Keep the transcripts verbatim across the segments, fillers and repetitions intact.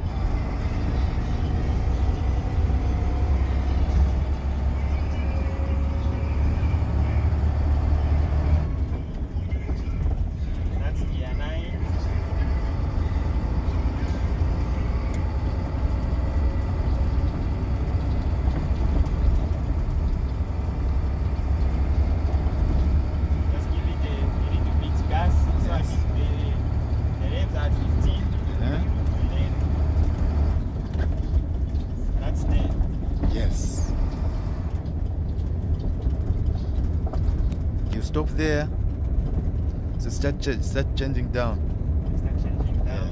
Stop there. So start, ch start changing down. Start changing down.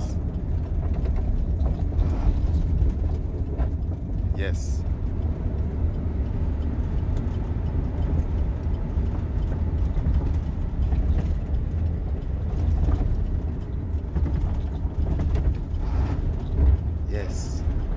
Yes. Yes. Yes.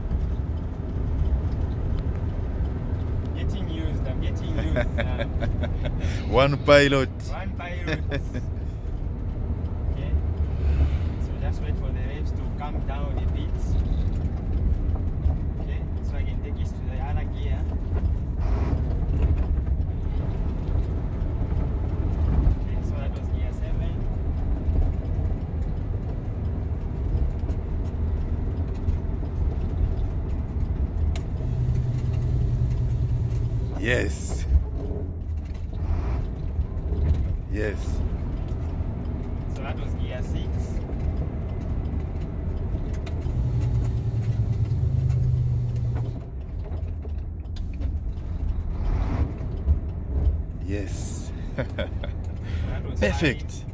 Getting used. I'm getting used now. One pilot. One pilot. Okay. So just wait for the revs to come down a bit. Okay. So I can take it to the other gear. Okay. So that was gear seven. Yes. Yes. So that was gear six. Yes. That was Perfect. five.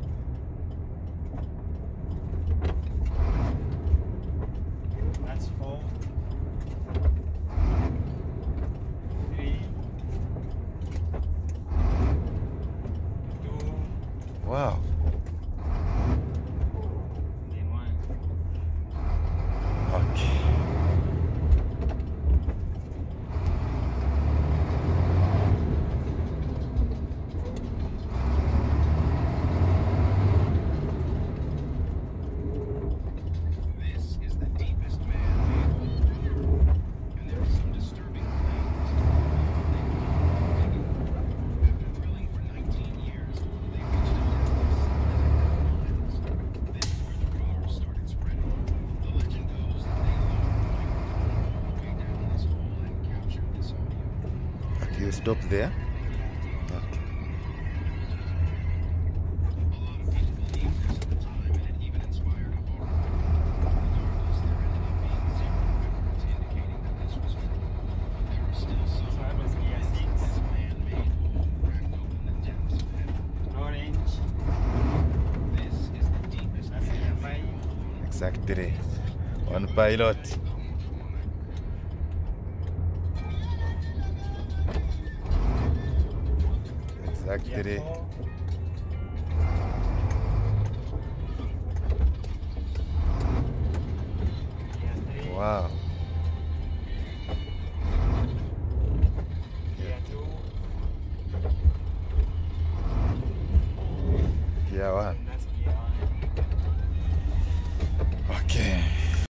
That's four. Three. Two. Wow. Then one. Okay. This is the deepest man-made hole, and there are some disturbing claims. After drilling for nineteen years, they reached a depth of seven and a half miles. This is where the rumors started spreading. The legend goes that they lured the microphone all the way down this hole and captured this audio. You stop there. Okay. A lot of people believed this at the time, and it even inspired a horror film. Regardless, there ended up being zero evidence indicating that this was true. But there are still some So that was gear evidence six. that man-made hole cracked open the depths of heaven. Orange. This is the deepest That's gear five. Exactly. One pilot. Exactly. Gear four. Gear three. Wow. Gear two. Yeah, one. And